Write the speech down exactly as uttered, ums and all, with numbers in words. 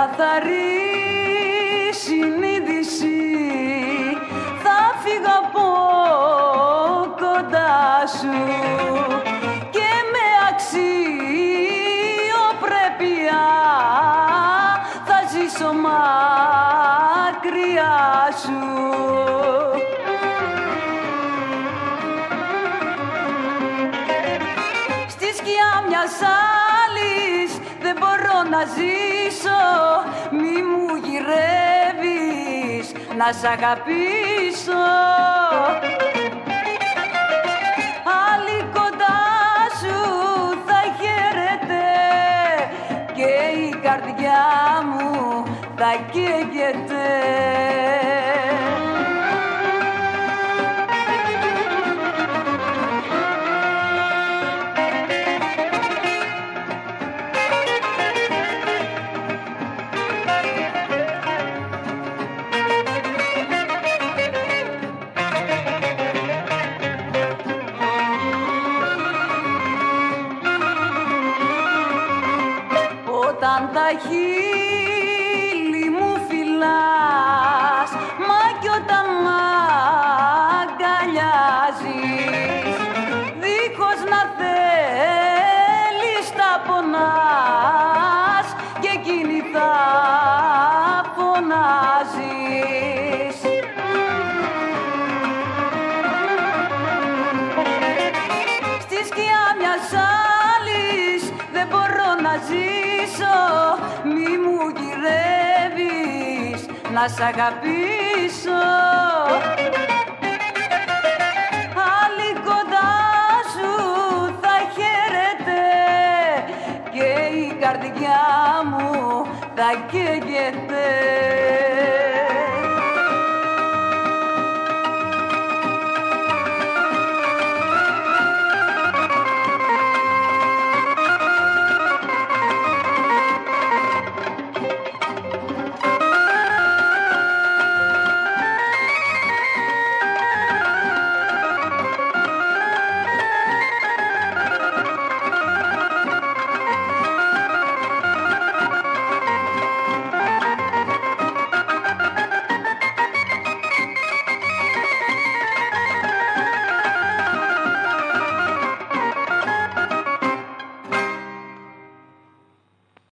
καθαρή συνείδηση θα φύγω από κοντά σου και με αξιοπρέπεια θα ζήσω μακριά σου. Στη σκιά μιας άλλης δεν μπορώ να ζήσω, μη μου γυρεύεις να σ' αγαπήσω. Άλλη κοντά σου θα χαίρεται και η καρδιά μου θα καίγεται. Όταν τα χείλη μου φυλάς, μα κι όταν μ' αγκαλιάζεις, δίχως να θέλεις τα πονάς και εκείνη θα φωνάζεις. Στη σκιά μιας άλλης δεν μπορώ να ζήσω, μη μου γυρεύεις να σ' αγαπήσω. Άλλη κοντά σου θα χαίρεται και η καρδιά μου θα καίγεται.